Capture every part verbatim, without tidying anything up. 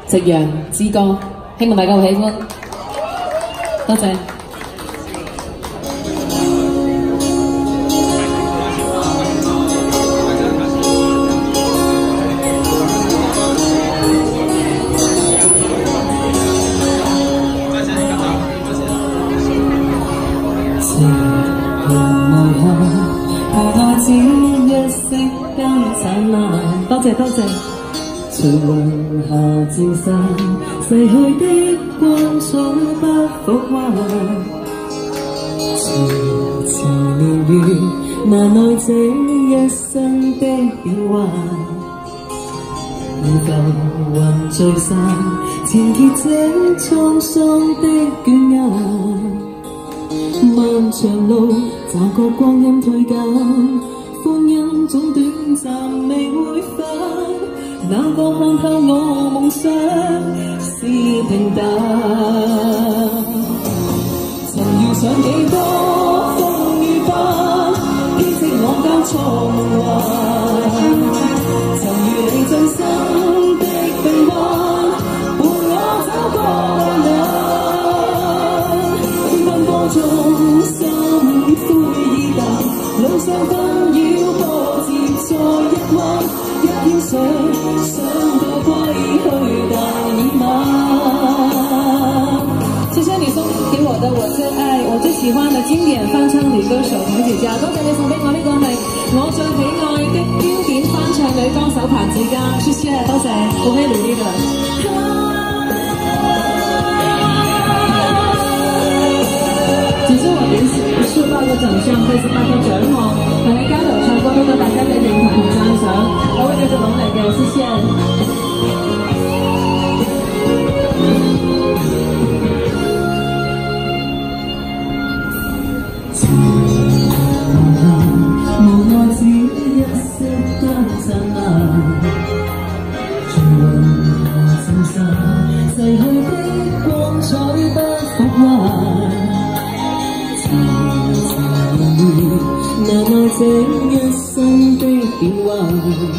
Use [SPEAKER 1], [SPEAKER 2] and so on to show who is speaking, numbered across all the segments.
[SPEAKER 1] 《夕陽之歌》，希望大家會喜歡。多謝。多謝多謝。隨雲霞漸散，逝去的光彩不復還。遲遲年月，難耐這一生的變幻。浮雲聚散，纏結這滄桑的倦顏。漫長路，找個光陰退減。歡欣總短暫未會返，哪個看透我夢想是平淡？曾遇上幾多風雨翻，編織我交錯夢幻。曾遇你真心的臂彎，伴我走過困難。奔波中心灰意淡，路上紛擾。再一彎，一天想想到歸去，但已晚。謝謝你送給我的我最愛、我最喜歡的經典翻唱女歌手譚姐嘉，多謝你送俾我呢個係我最喜愛的經典翻唱女歌手譚姐嘉，謝謝，多謝，我會努力的。其實我連受到嘅獎項都是包括獎項，同你交流唱歌都得大家嘅認同同讚賞，我會繼續努力嘅，謝謝。無奈只一息得燦爛，隨雲霞漸散，逝去的光彩不復還。難耐這一生的變幻，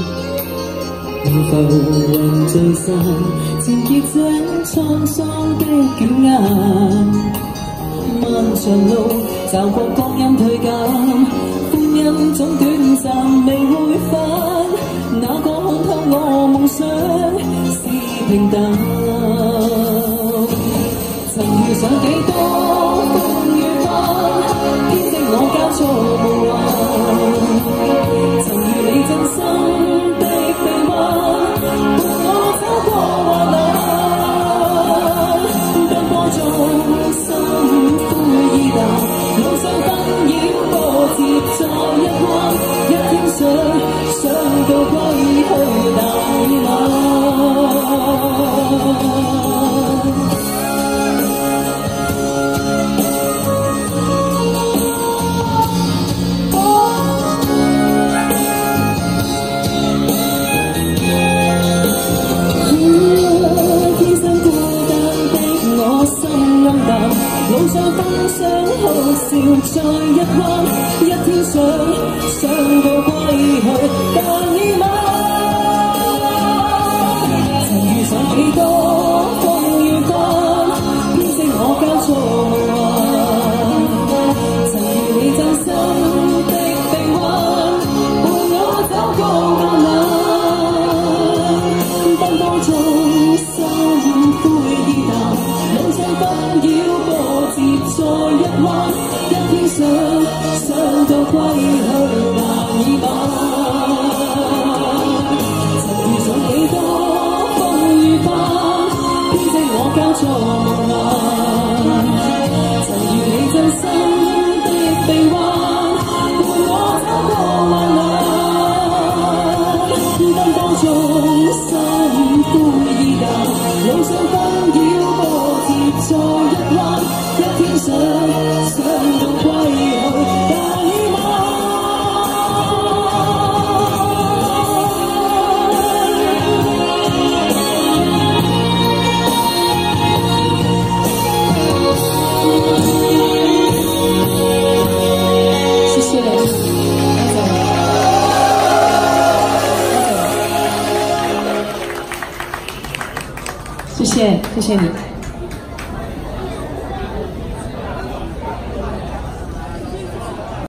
[SPEAKER 1] 浮雲聚散，纏結這滄桑的倦顏。漫長路，找過光陰退減，歡欣總短暫未會返，哪個看透我夢想是平淡？曾遇上幾多風雨翻，編織我交錯夢幻。曾遇你真心的臂彎，伴我走過患難。奔波中心灰意淡，路上紛擾波折再一彎，一天想想到歸去，但已晚。路上分享好笑再一彎，一天想想到歸去，但已晚。曾遇上幾多風雨翻，編織我交錯夢幻。曾遇你真心的臂彎，伴我走過困難。奔波中心灰意淡，路上紛擾波折再一彎，一天想想到歸去，但已晚。曾遇上幾多風雨翻，編織我交錯夢幻。曾遇你真心的臂彎，伴我走過患難。奔波中心灰意淡，路上紛擾波折再一彎，一天想想到歸去，但已晚。謝謝，多謝。 谢谢，谢谢你。